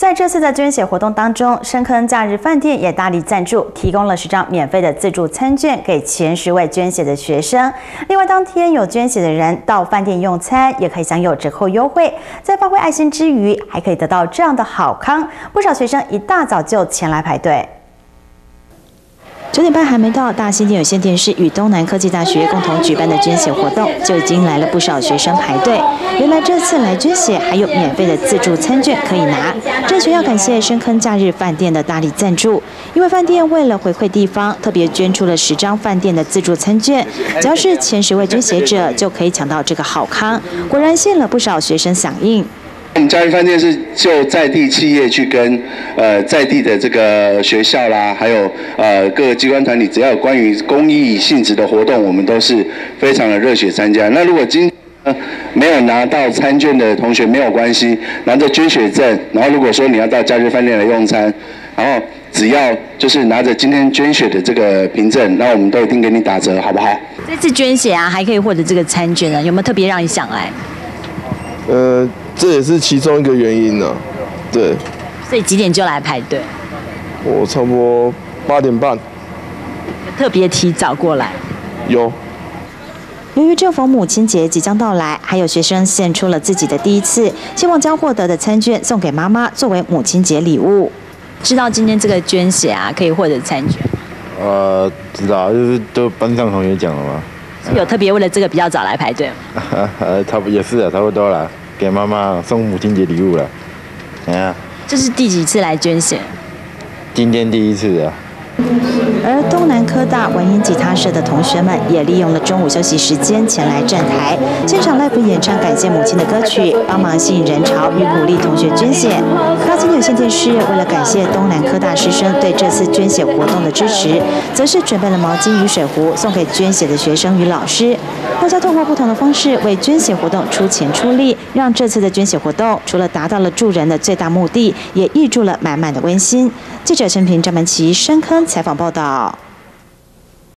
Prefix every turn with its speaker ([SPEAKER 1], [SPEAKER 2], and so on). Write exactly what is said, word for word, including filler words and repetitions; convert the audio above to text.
[SPEAKER 1] 在这次的捐血活动当中，深坑假日饭店也大力赞助，提供了十张免费的自助餐券给前十位捐血的学生。另外，当天有捐血的人到饭店用餐，也可以享有折扣优惠。在发挥爱心之余，还可以得到这样的好康，不少学生一大早就前来排队。 九点半还没到，大新店有线电视与东南科技大学共同举办的捐血活动，就已经来了不少学生排队。原来这次来捐血还有免费的自助餐券可以拿。这学要感谢深坑假日饭店的大力赞助，因为饭店为了回馈地方，特别捐出了十张饭店的自助餐券，只要是前十位捐血者就可以抢到这个好康。果然吸引了不少学生响应。
[SPEAKER 2] 我们假日饭店是就在地企业去跟呃在地的这个学校啦，还有呃各个机关团体，只要有关于公益性质的活动，我们都是非常的热血参加。那如果今天没有拿到餐券的同学没有关系，拿着捐血证，然后如果说你要到假日饭店来用餐，然后只要就是拿着今天捐血的这个凭证，那我们都一定给你打折，好不好？
[SPEAKER 1] 这次捐血啊，还可以获得这个餐券呢，有没有特别让你想来？
[SPEAKER 3] 呃。 这也是其中一个原因呢、啊，对。
[SPEAKER 1] 所以几点就来排队？
[SPEAKER 3] 我差不多八点半。
[SPEAKER 1] 特别提早过来。
[SPEAKER 3] 有。
[SPEAKER 1] 由于正逢母亲节即将到来，还有学生献出了自己的第一次，希望将获得的餐券送给妈妈作为母亲节礼物。知道今天这个捐血啊，可以获得餐券？
[SPEAKER 4] 呃，知道，就是都班上同学讲了嘛。
[SPEAKER 1] 有特别为了这个比较早来排队吗？
[SPEAKER 4] 呃，差不也是啊，差不多了。 给妈妈送母亲节礼物了，哎呀，
[SPEAKER 1] 这是第几次来捐血？
[SPEAKER 4] 今天第一次啊。
[SPEAKER 1] 而东南科大文音吉他社的同学们也利用了中午休息时间前来站台，现场 live 演唱感谢母亲的歌曲，帮忙吸引人潮与鼓励同学捐血。大新有线电视为了感谢东南科大师生对这次捐血活动的支持，则是准备了毛巾与水壶送给捐血的学生与老师。大家通过不同的方式为捐血活动出钱出力，让这次的捐血活动除了达到了助人的最大目的，也挹注了满满的温馨。记者陈平、张曼琪深坑采访报道。